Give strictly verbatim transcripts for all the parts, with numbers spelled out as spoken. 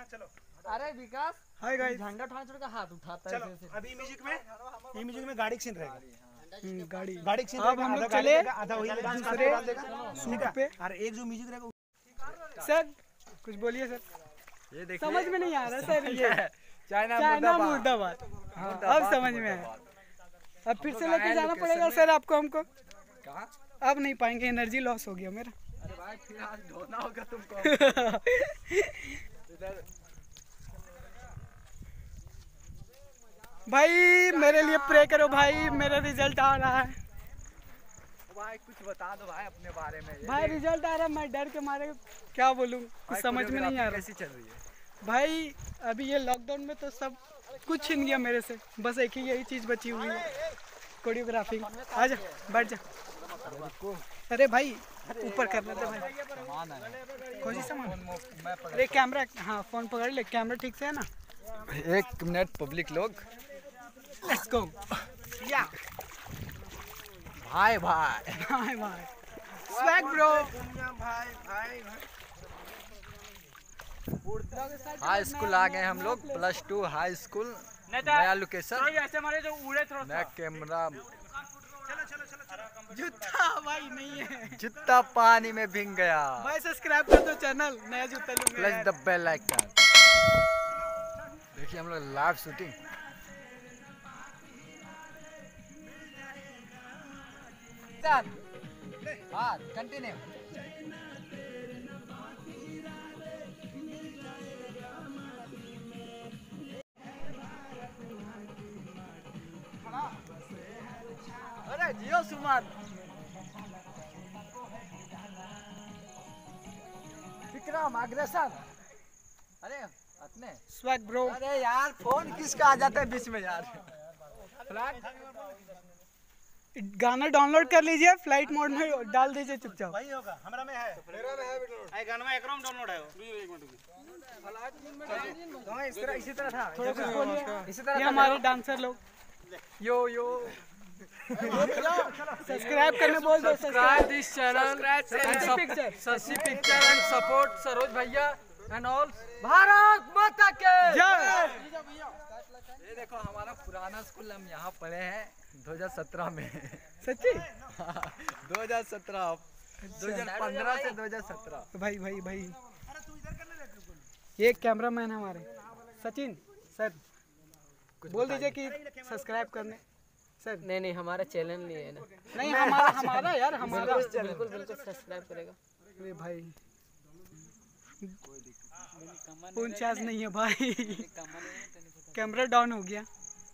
चलो। अरे विकास, hi guys, झंडा उठाने छोड़ के हाथ उठाता है ऐसे। अभी म्यूजिक में ये म्यूजिक में गाड़ी सीन रहेगा। गाड़ी गाड़ी सीन अब हम लोग चले आधा वही दूसरे सूट पे और एक जो म्यूजिक रहेगा। सर कुछ बोलिए सर। ये देखिए समझ में नहीं आ रहा सर, ये चाइना चाइना मुर्दाबाद। हाँ अब समझ में आया। अब फिर से लेके जाना पड़ेगा सर आपको हमको। कहाँ? अब नहीं पाएंगे, एनर्जी लॉस हो गया मेरा। अरे भाई फिर आज धोना होगा तुमको। भाई मेरे लिए प्रे करो भाई, मेरा रिजल्ट आ रहा है। भाई कुछ बता दो भाई अपने बारे में। भाई रिजल्ट आ रहा है, मैं डर के मारे क्या बोलूं, कुछ समझ में नहीं आ रहा। कैसी चल रही है भाई अभी ये लॉकडाउन में तो सब कुछ छीन गया मेरे से, बस एक ही यही चीज़ बची हुई है, कोरियोग्राफी। आजा बैठ जा। अरे भाई ऊपर कर लेते भाई, कौन सी सामान? अरे कैमरा, हाँ फोन पकड़ ले, कैमरा ठीक से है ना? एक मिनट पब्लिक लोग, लेट्स गो। या भाई भाई भाई भाई स्वैग ब्रो। हाई स्कूल आ गए हम लोग, प्लस टू हाई स्कूल, नया लोकेशन, नया कैमरा। जूता भाई नहीं है, जूता पानी में भीग गया। भाई सब्सक्राइब कर दो चैनल, नया जूता लूंगा। Plus the bell icon. देखिए हम लोग लाइव शूटिंग। हाँ कंटिन्यू। अरे जियो सुमन, विक्रम अग्रसर। अरे अपने स्वैग ब्रो। अरे यार फोन किसका आ जाता है बीच में यार। गाना डाउनलोड कर लीजिए, फ्लाइट मोड में डाल दीजिए चुपचाप। वही होगा, हमरा में है, मेरा में है डाउनलोड। आई गाना में एकरो में डाउनलोड है। एक मिनट तो इस तरह इसी तरह था, थोड़ा कुछ बोलिए। इसी तरह ये हमारे डांसर लोग। यो यो सब्सक्राइब करने बोल दो। Subscribe this channel, Shashi picture, Shashi picture and support Saroj भैया एंड ऑल। भारत माता के जय। ये देखो हमारा पुराना स्कूल, हम यहाँ पढ़े हैं दो हज़ार सत्रह में। सच्ची? दो हज़ार सत्रह, दो हज़ार पंद्रह से दो हज़ार सत्रह। भाई भाई भाई ये कैमरा मैन हमारे सचिन सर, बोल दीजिए कि सब्सक्राइब करने। सर नहीं नहीं हमारा चैनल नहीं है ना। नहीं हमारा हमारा यार हमारा बिल्कुल बिल्कुल सब्सक्राइब करेगा। अरे भाई फोन चार्ज नहीं है भाई, कैमरा डाउन हो गया।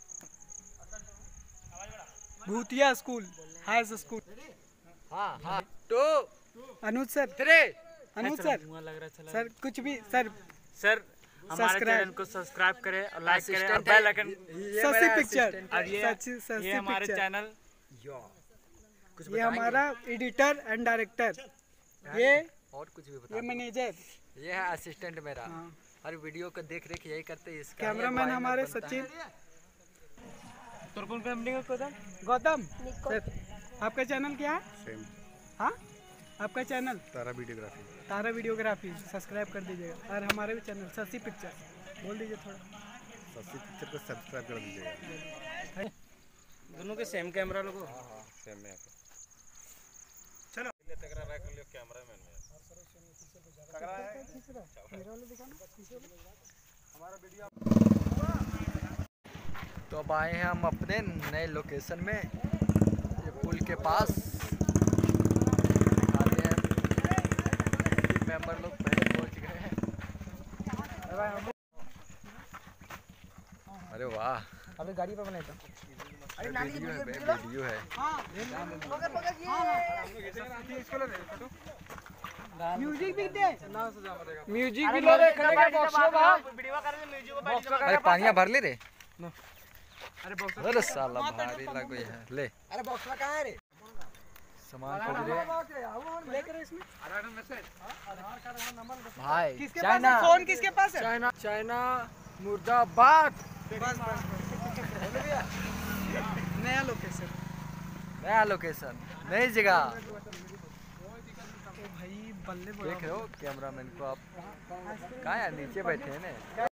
भूतिया स्कूल, हाई स्कूल। हाँ हाँ two Anuj sir, three. Anuj sir, sir कुछ भी सर, सर हमारे चैनल को सब्सक्राइब करें और लाइक करें और बेल आइकन। शशि पिक्चर, और ये शशि ये हमारे पिक्चर, चैनल, ये हमारा एडिटर एंड डायरेक्टर, ये और कुछ भी बता। ये मैनेजर, ये है असिस्टेंट मेरा। हाँ। हर वीडियो का देख रेख यही करते हैं। इसका कैमरामैन हमारे सचिन। गौतम सर, आपका चैनल क्या है? सेम। हाँ आपका channel Tara videography. Tara videography, subscribe कर दीजिएगा। और हमारे भी चैनल शशि पिक्चर, बोल दीजिए थोड़ा। शशि पिक्चर को सब्सक्राइब कर दीजिएगा। दोनों के सेम कैमरा लोगो। हाँ हाँ सेम में आके। चलो तो अब आए हैं हम अपने नए लोकेशन में, ये पुल के पास। आते हैं मेंबर लोग पहले पहुंच गए हैं। अरे वाह, अभी गाड़ी पे बनाया था। अरे वीडियो है, वीडियो है। म्यूजिक भी दे, म्यूजिक भी ले रे, खड़े के बॉक्स में बाहर। अरे पानिया भर ले रे। अरे साला भारी लगो है। ले अरे बॉक्स में कहाँ है रे? सामान खोज रे लेकर इसमें भाई। किसके पास चाइना, है? फोन किसके पास है? चाइना चाइना मुर्दाबाद। नया लोकेशन, नया लोकेशन, नई जगह। तो भाई बल्ले देख रहे हो कैमरामैन को आप? कहाँ यार नीचे बैठे हैं ना।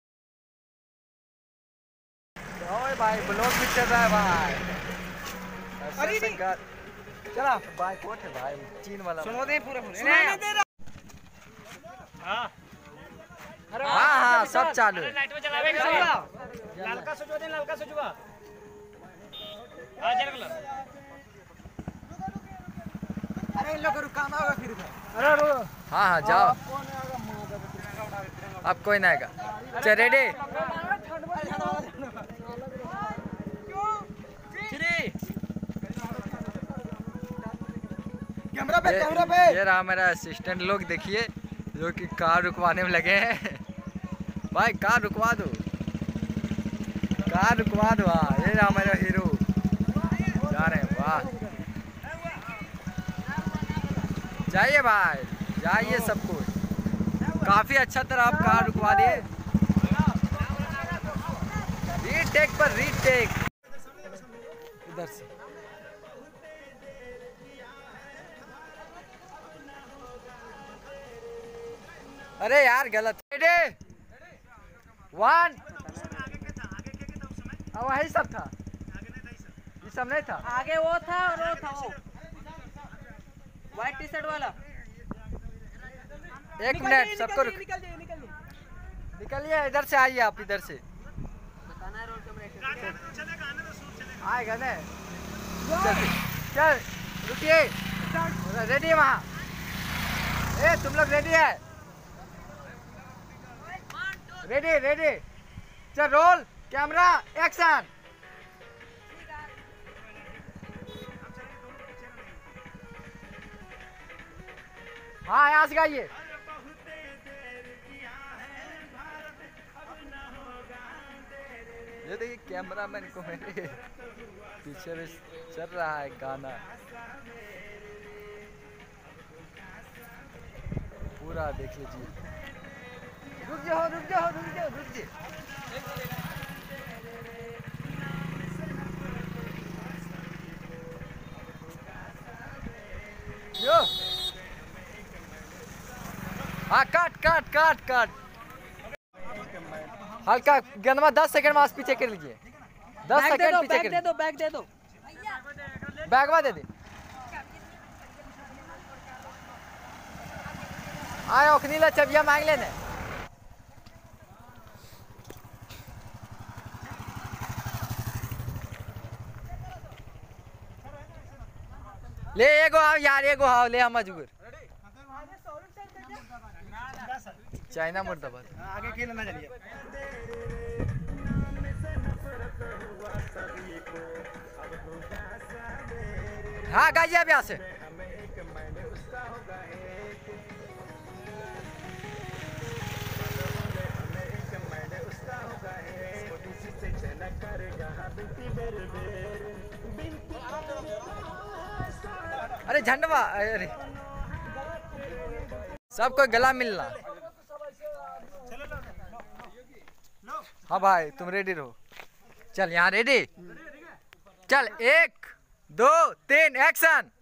ओए भाई ब्लॉग भी चल रहा है भाई। अरे ऐसे कर चला भाई कोट है भाई चीन वाला। सुनो दे पूरा पूरा सुनाई दे रहा। हाँ हाँ हाँ सब चालू है। लाइट में चलावे ललका सजुआ दे ललका सजुआ आ जरा कलर। अरे इन लोग को रुकाना होगा फिर। अरे रो हाँ हाँ जाओ अब कोई ना आएगा। चल रेडी कैमरा पे कैमरा पे। ये रहा मेरा असिस्टेंट लोग देखिए जो कि कार रुकवाने में लगे हैं। भाई कार रुकवा दो कार रुकवा दो। हाँ ये रहा मेरा हीरो जा रहे हैं। वाह जाइए भाई जाइए सब कुछ काफी अच्छा तरह आप कार रुकवा दिए। रीटेक पर रीटेक इधर से। अरे यार गलत। वन वही सब था ये सब नहीं था। आगे वो था और वो था वो व्हाइट टी शर्ट वाला। एक मिनट सबको रुक निकल जाइए निकल जाइए। निकलिए इधर से आइए आप इधर से आएगा ना। चल चल रुकिए रेडी वहाँ। ए तुम लोग रेडी है? रेडी रेडी चल रोल कैमरा एक्शन। हाँ यहाँ से गाइए। ये देखिए कैमरामैन को मेरे पीछे में चल रहा है गाना पूरा देख लीजिए। रुक जाओ रुक जाओ रुक जाओ रुक जाओ। यो हाँ काट काट काट काट। हल्का गनमा दस सेकंड में पीछे कर लीजिए। दस सेकंड पीछे कर दे दो बैग दे दो बैगवा दे दे। आए ओखनीला चबिया मांग लेने। ले एगो आओ यार एगो आओ ले हम मजबूर। चाइना मुर्दाबाद। आगे खेलना ना चलिए। हाँ गाइए अब यहाँ से। अरे झंडवा अरे सबको गला मिलना। हाँ भाई तुम रेडी रहो। चल यहाँ रेडी चल एक दो तीन एक्शन।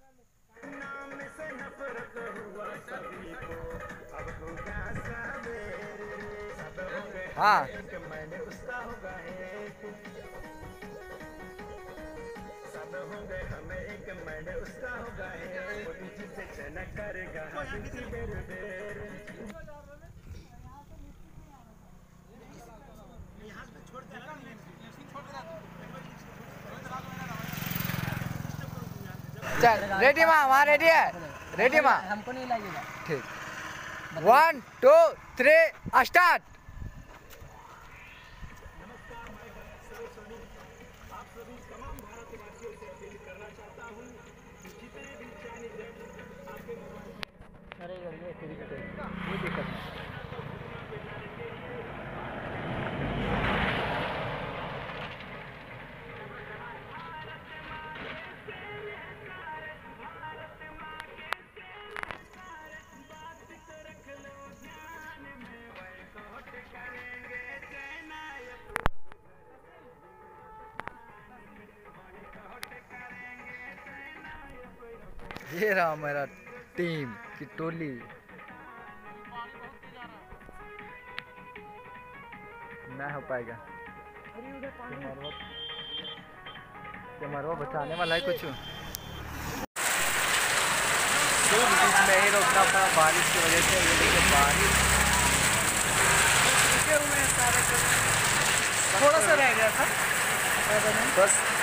हाँ चल रेडी माँ वहाँ रेडी है रेडी माँ हमको नहीं लगेगा। ठीक वन टू थ्री स्टार्ट। ये रहा मेरा टीम की टोली। नहीं हो पाएगा। ये मरवा बचाने वाला है कुछ तो बीच में ही रोकना पड़ा बारिश की वजह से। ये देखिए बारिश थोड़ा सा रह गया था बस